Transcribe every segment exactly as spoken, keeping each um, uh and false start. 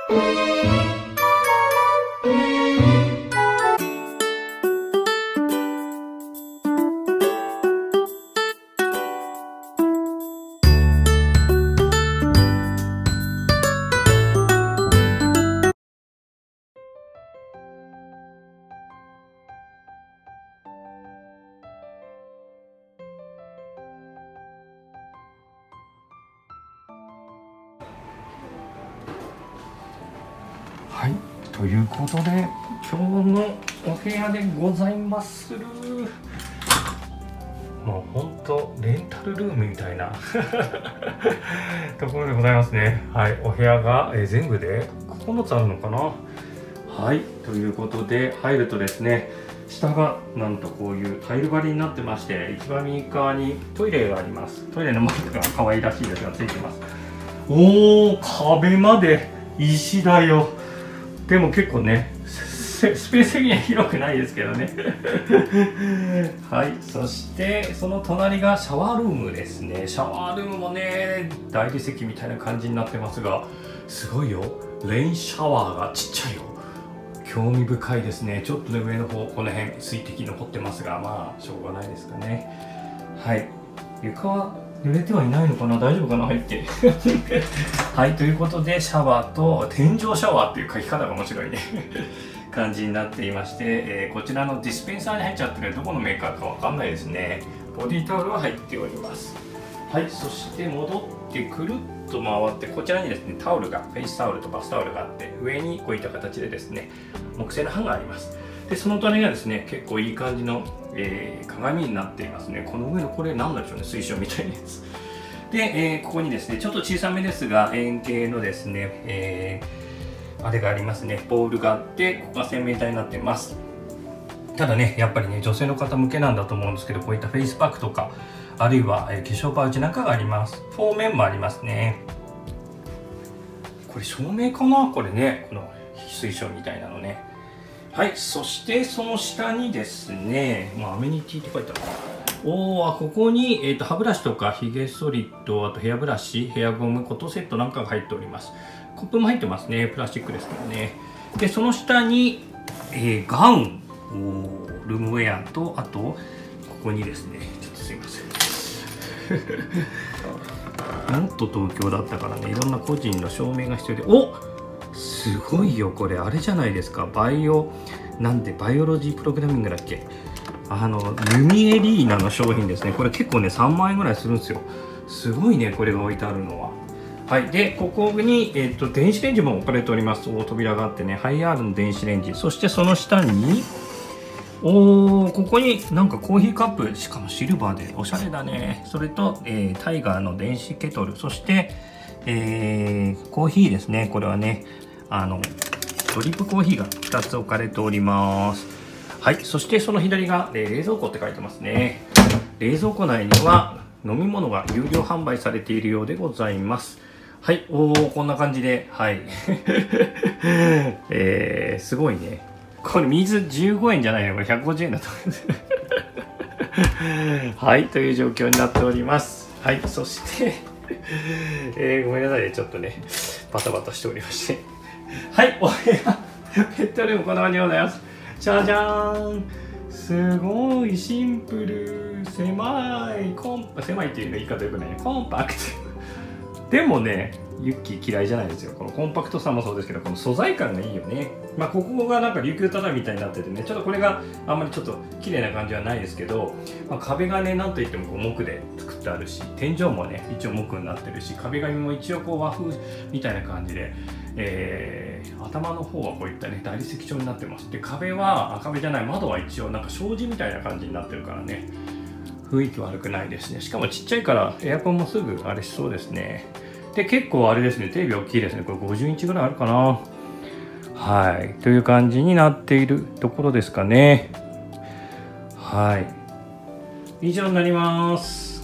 はい、ということで今日のお部屋でございまする。もうほんとレンタルルームみたいなところでございますね。はい、お部屋が、えー、全部でここのつあるのかな。はい、ということで入るとですね、下がなんとこういうタイル張りになってまして、一番右側にトイレがあります。トイレのマークが可愛らしいですがついてます。おー、壁まで石だよ。でも結構ね、スペース的には広くないですけどねはい、そしてその隣がシャワールームですね。シャワールームもね、大理石みたいな感じになってますが、すごいよ。レインシャワーがちっちゃいよ。興味深いですね。ちょっとね、上の方この辺水滴残ってますが、まあしょうがないですかね。はい、床は濡れてはいないのかな、大丈夫かな、入ってはい、ということでシャワーと天井シャワーっていう書き方が面白いね感じになっていまして、えー、こちらのディスペンサーに入っちゃってるどこのメーカーかわかんないですね。ボディタオルは入っております。はい、そして戻ってくるっと回って、こちらにですねタオルが、フェイスタオルとバスタオルがあって、上にこういった形でですね木製の版があります。でその隣がですね結構いい感じの、えー、鏡になっていますね。この上のこれ何なんでしょうね、水晶みたいなやつで、えー、ここにですねちょっと小さめですが円形のですね、えー、あれがありますね。ボールがあって、ここが洗面台になっています。ただね、やっぱりね女性の方向けなんだと思うんですけど、こういったフェイスパックとか、あるいは、えー、化粧パウチなんかがあります。フォーメンもありますね。これ照明かな、これね、この水晶みたいなのね。はい、そしてその下にですね、まあ、アメニティって書いてあるかな。おー、ここに、えーと、歯ブラシとかヒゲソリッド、あとヘアブラシ、ヘアゴム、コットセットなんかが入っております。コップも入ってますね。プラスチックですけどね。で、その下に、えー、ガウン、おー、ルームウェアと、あと、ここにですね、ちょっとすいません。もっと東京だったからね、いろんな個人の証明が必要で、おすごいよ、これあれじゃないですか。バイオなんでバイオロジープログラミングだっけ、あのユミエリーナの商品ですね。これ結構ねさんまんえんぐらいするんですよ。すごいね、これが置いてあるのは。はい、でここに、えー、と電子レンジも置かれております。お扉があってね、ハイアールの電子レンジ、そしてその下におー、ここになんかコーヒーカップ、しかもシルバーでおしゃれだね。それと、えー、タイガーの電子ケトル、そしてえー、コーヒーですね。これはね、あのドリップコーヒーがふたつ置かれております。はい、そしてその左が、えー、冷蔵庫って書いてますね。冷蔵庫内には飲み物が有料販売されているようでございます。はい、おー、こんな感じで、はい、えー、すごいね。これ水じゅうごえんじゃないの、これひゃくごじゅうえんだと思いますはい、という状況になっております。はい、そしてえー、ごめんなさいね、ちょっとねバタバタしておりましてはい、お部屋ペットルームこんな感じでございます。じゃじゃーん、すごいシンプル、狭い、コンパ狭いっていうの言い方よくないね、コンパクトでもね、ユッキー嫌いじゃないですよ。このコンパクトさもそうですけど、この素材感がいいよね。まあここがなんか琉球畳みたいになっててね、ちょっとこれがあんまりちょっと綺麗な感じはないですけど、まあ、壁がね、なんといってもこう木で作ってあるし、天井もね一応木になってるし、壁紙も一応こう和風みたいな感じで、えー、頭の方はこういったね大理石調になってます。で壁は壁じゃない、窓は一応なんか障子みたいな感じになってるからね、雰囲気悪くないですね。しかもちっちゃいからエアコンもすぐあれしそうですね。で結構あれですね、テレビ大きいですね。これごじゅうインチぐらいあるかな。はい、という感じになっているところですかね。はい、以上になります。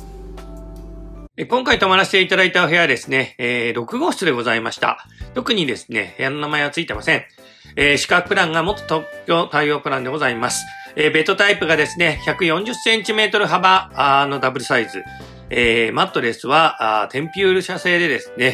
え今回泊まらせていただいたお部屋はですね、えー、ろくごうしつでございました。特にですね、部屋の名前はついてません。えー、宿泊プランが元東京対応プランでございます。えー、ベッドタイプがですね、ひゃくよんじゅっセンチメートル幅のダブルサイズ。えー、マットレスは、テンピュール社製でですね、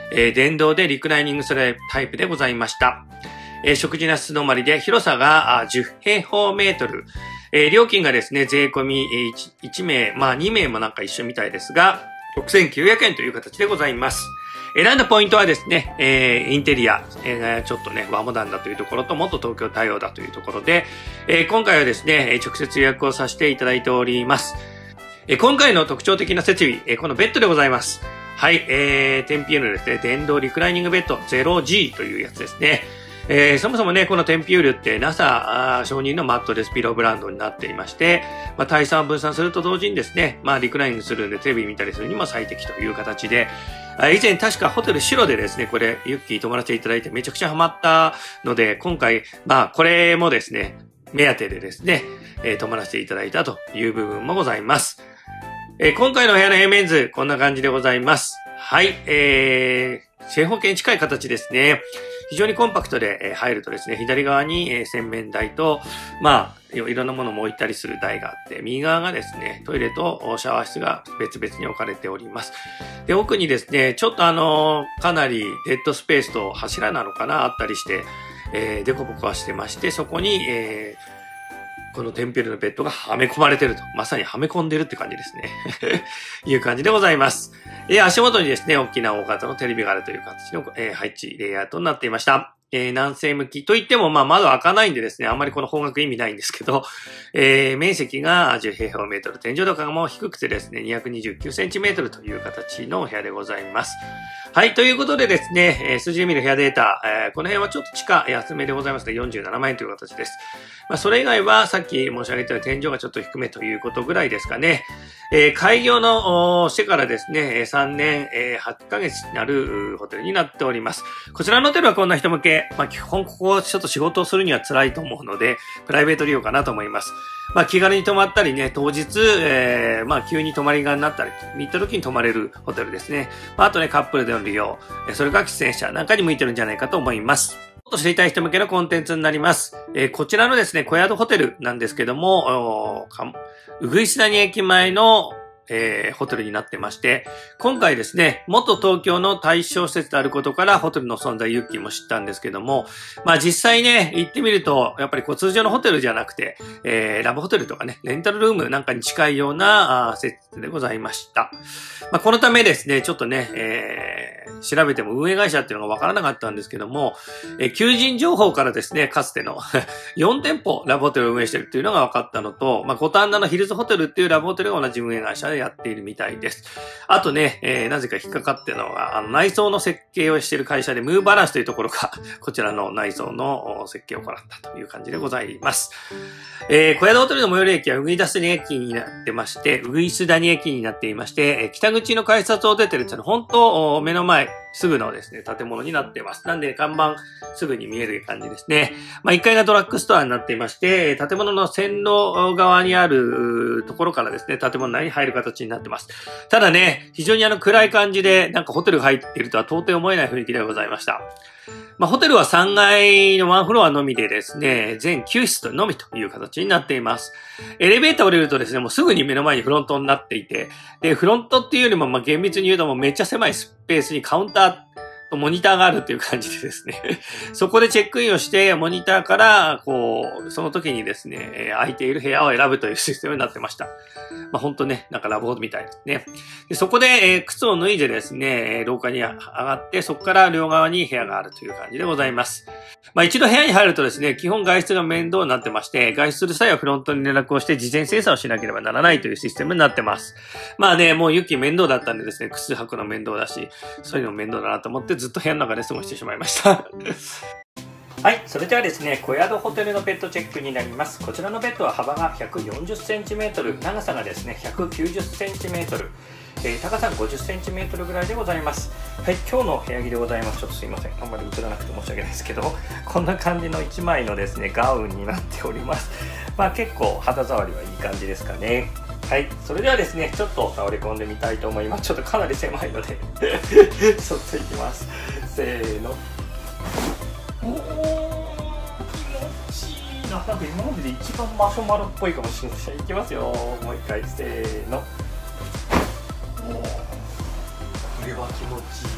えー、電動でリクライニングするタイプでございました。えー、食事なし止まりで広さがじゅう平方メートル。えー、料金がですね、税込み 1, いち名、まあに名もなんか一緒みたいですが、ろくせんきゅうひゃくえんという形でございます。選んだポイントはですね、えー、インテリア、えー、ちょっとね、和モダンだというところと、もっと東京対応だというところで、えー、今回はですね、直接予約をさせていただいております。えー、今回の特徴的な設備、えー、このベッドでございます。はい、えー、テンピュールですね、電動リクライニングベッド ゼロジー というやつですね。えー、そもそもね、このテンピュールって ナサ 承認のマットレスピローブランドになっていまして、まあ、体散分散すると同時にですね、まあ、リクライニングするんでテレビ見たりするにも最適という形で、以前確かホテル白でですね、これ、ユッキー泊まらせていただいてめちゃくちゃハマったので、今回、まあ、これもですね、目当てでですね、えー、泊まらせていただいたという部分もございます。えー、今回の部屋の平面図、こんな感じでございます。はい、えー、正方形に近い形ですね。非常にコンパクトで入るとですね、左側に洗面台と、まあ、いろんなものも置いたりする台があって、右側がですね、トイレとシャワー室が別々に置かれております。で、奥にですね、ちょっとあの、かなりデッドスペースと柱なのかな、あったりして、えー、デコボコはしてまして、そこに、えーこのテンピュールのベッドがはめ込まれてると。まさにはめ込んでるって感じですね。いう感じでございます。え足元にですね、大きな大型のテレビがあるという形の、えー、配置、レイアウトになっていました。えー、南西向きといっても、まあ、窓開かないんでですね、あんまりこの方角意味ないんですけど、えー、面積がじゅう平方メートル、天井高がもう低くてですね、にひゃくにじゅうきゅうセンチメートルという形のお部屋でございます。はい、ということでですね、えー、数字で見る部屋データ、えー、この辺はちょっと地価安めでございますので、よんじゅうななまんえんという形です。まあ、それ以外はさっき申し上げたように天井がちょっと低めということぐらいですかね。えー、開業のしてからですね、さんねん、えー、はちかげつになるホテルになっております。こちらのホテルはこんな人向け、まあ、基本ここちょっと仕事をするには辛いと思うので、プライベート利用かなと思います。まあ、気軽に泊まったりね、当日、えー、まあ、急に泊まりがになったり、行った時に泊まれるホテルですね。まあ、あとね、カップルでの利用、それから喫煙者なんかに向いてるんじゃないかと思います。もっと知りたい人向けのコンテンツになります。えー、こちらのですね、小宿ホテルなんですけども、うぐいす谷駅前のえー、ホテルになってまして、今回ですね、元東京の対象施設であることからホテルの存在ユッキーも知ったんですけども、まあ実際ね、行ってみると、やっぱりこう通常のホテルじゃなくて、えー、ラブホテルとかね、レンタルルームなんかに近いような施設でございました。まあこのためですね、ちょっとね、えー、調べても運営会社っていうのがわからなかったんですけども、えー、求人情報からですね、かつてのよん店舗ラブホテルを運営しているっていうのが分かったのと、まあ五反田のヒルズホテルっていうラブホテルが同じ運営会社でやっているみたいです。あとね、えー、なぜか引っかかってるのが、あの内装の設計をしている会社でムーバランスというところが、こちらの内装の設計を行ったという感じでございます。えー、小宿ホテルの最寄り駅はうぐいだすに駅になってまして、うぐいす谷駅になっていまして、北口の改札を出てるっていうのは本当目の前、すぐのですね、建物になっています。なんで、看板すぐに見える感じですね。まあ、いっかいがドラッグストアになっていまして、建物の線路側にあるところからですね、建物内に入る形になっています。ただね、非常にあの暗い感じで、なんかホテルが入っているとは到底思えない雰囲気でございました。まあ、ホテルはさんがいのワンフロアのみでですね、全きゅう室のみという形になっています。エレベーターを降りるとですね、もうすぐに目の前にフロントになっていて、で、フロントっていうよりも、まあ、厳密に言うともうめっちゃ狭いスペースにカウンター、モニターがあるっていう感じでですねそこでチェックインをして、モニターから、こう、その時にですね、空いている部屋を選ぶというシステムになってました。まあ、ほんとね、なんかラブホみたいですね。でそこで、えー、靴を脱いでですね、廊下に上がって、そこから両側に部屋があるという感じでございます。まあ、一度部屋に入るとですね、基本外出が面倒になってまして、外出する際はフロントに連絡をして事前精査をしなければならないというシステムになってます。まあね、もうユッキー面倒だったんでですね、靴履くの面倒だし、そういうの面倒だなと思ってずっと部屋の中で過ごしてしまいましたはい、それではですね、小宿ホテルのベッドチェックになります。こちらのベッドは幅がひゃくよんじゅっセンチメートル、長さがですね、ひゃくきゅうじゅっセンチメートル、えー、高さがごじゅっセンチメートルぐらいでございます。はい、今日の部屋着でございます。ちょっとすいません。あんまり映らなくて申し訳ないですけど、こんな感じのいちまいのですね、ガウンになっております。まあ結構肌触りはいい感じですかね。はい、それではですね、ちょっと倒れ込んでみたいと思います。ちょっとかなり狭いので、ちょっといきます。せーの。おー、気持ちいいな。なんか今までで一番マシュマロっぽいかもしれない。いきますよ。もう一回、せーの。おー、これは気持ちいいですね。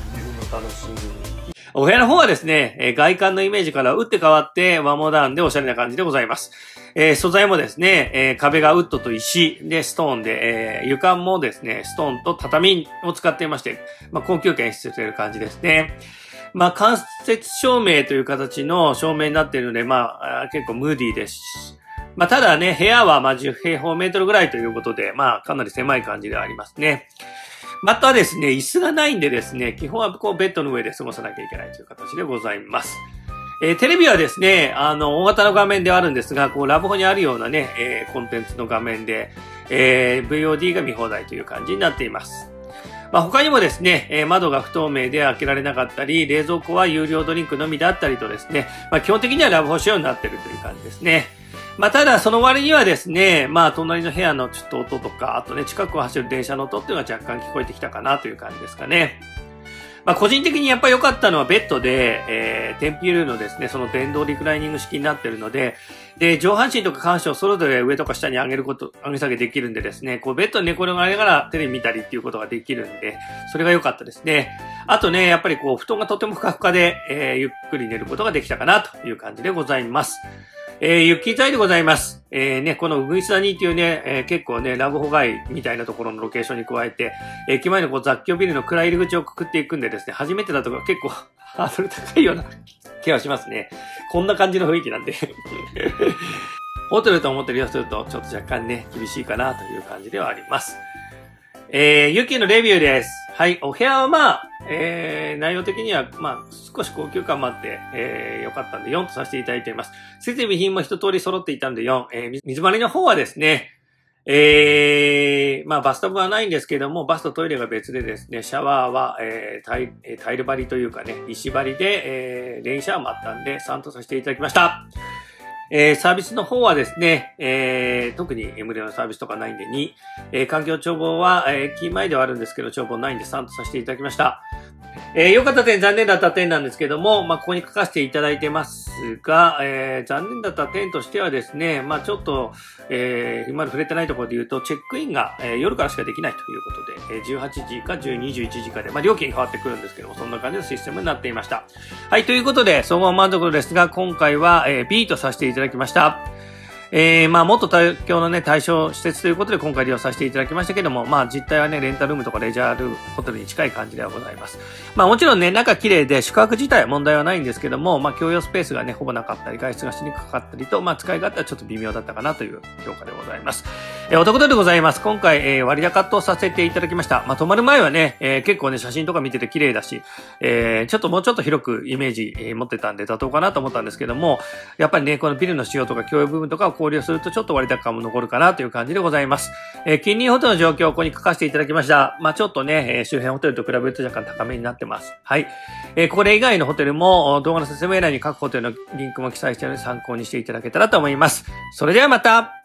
楽しみに。お部屋の方はですね、えー、外観のイメージから打って変わって和モダンでおしゃれな感じでございます。えー、素材もですね、えー、壁がウッドと石でストーンで、えー、床もですね、ストーンと畳を使っていまして、まあ、高級感演出している感じですね。まあ、間接照明という形の照明になっているので、まあ、結構ムーディーですし、まあ、ただね、部屋はまあじゅう平方メートルぐらいということで、まあ、かなり狭い感じではありますね。またですね、椅子がないんでですね、基本はこうベッドの上で過ごさなきゃいけないという形でございます。えー、テレビはですね、あの、大型の画面ではあるんですが、こう、ラブホにあるようなね、えー、コンテンツの画面で、えー、ブイオーディー が見放題という感じになっています。まあ、他にもですね、えー、窓が不透明で開けられなかったり、冷蔵庫は有料ドリンクのみであったりとですね、まあ、基本的にはラブホ仕様になっているという感じですね。まあ、ただ、その割にはですね、まあ、隣の部屋のちょっと音とか、あとね、近くを走る電車の音っていうのが若干聞こえてきたかなという感じですかね。まあ、個人的にやっぱり良かったのはベッドで、えー、テンピュールのですね、その電動リクライニング式になっているので、で、上半身とか下半身をそれぞれ上とか下に上げること、上げ下げできるんでですね、こうベッドに寝転がりながらテレビ見たりっていうことができるんで、それが良かったですね。あとね、やっぱりこう、布団がとてもふかふかで、えー、ゆっくり寝ることができたかなという感じでございます。えー、ユッキータイでございます。えー、ね、このウグイスダニっていうね、えー、結構ね、ラブホ街みたいなところのロケーションに加えて、えー、駅前のこう雑居ビルの暗い入り口をくくっていくんでですね、初めてだと結構ハードル高いような気がしますね。こんな感じの雰囲気なんで。ホテルと思ってるよすると、ちょっと若干ね、厳しいかなという感じではあります。えー、ユッキーのレビューです。はい、お部屋はまあ、えー、内容的には、まあ、少し高級感もあって、えー、良かったんでよんとさせていただいています。設備品も一通り揃っていたんでよん。えー、水回りの方はですね、えー、まあ、バスタブはないんですけども、バスとトイレが別でですね、シャワーは、えー、タイタイル張りというかね、石張りで、えー、レインシャワーもあったんで、さんとさせていただきました。えー、サービスの方はですね、えー、特に無料のサービスとかないんでに、えー、環境眺望は、えー、駅前ではあるんですけど、眺望ないんでさんとさせていただきました。えー、良かった点、残念だった点なんですけども、まあ、ここに書かせていただいてますが、えー、残念だった点としてはですね、まあ、ちょっと、えー、今まで触れてないところで言うと、チェックインが、えー、夜からしかできないということで、えー、じゅうはちじかじゅうにじゅういちじかで、まあ、料金変わってくるんですけども、そんな感じのシステムになっていました。はい、ということで、総合満足ですが、今回は、えー、B とさせていただきました。えー、まあ、もっと東京のね、対象施設ということで今回利用させていただきましたけども、まあ、実態はね、レンタルームとかレジャールホテルに近い感じではございます。まあ、もちろんね、中綺麗で宿泊自体は問題はないんですけども、まあ、共用スペースがね、ほぼなかったり、外出がしにくかったりと、まあ、使い勝手はちょっと微妙だったかなという評価でございます。えー、お得でございます。今回、えー、割高とさせていただきました。まあ、泊まる前はね、えー、結構ね、写真とか見てて綺麗だし、えー、ちょっともうちょっと広くイメージ、えー、持ってたんで妥当かなと思ったんですけども、やっぱりね、このビルの仕様とか共用部分とかを考慮するとちょっと割高感も残るかなという感じでございます。えー、近隣ホテルの状況をここに書かせていただきました。まあ、ちょっとね、えー、周辺ホテルと比べると若干高めになってます。はい。えー、これ以外のホテルも動画の説明欄に各ホテルのリンクも記載しているので参考にしていただけたらと思います。それではまた。